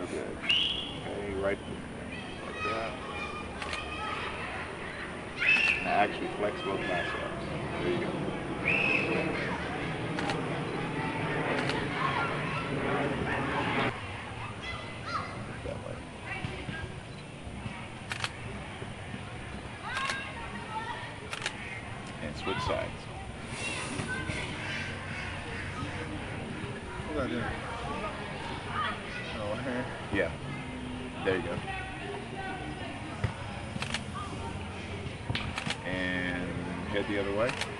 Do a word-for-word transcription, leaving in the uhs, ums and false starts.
good. Okay, right like that. Now actually flex both biceps. There you go. That way. And switch sides. What was I doing? Oh, here. Yeah. There you go. And head the other way.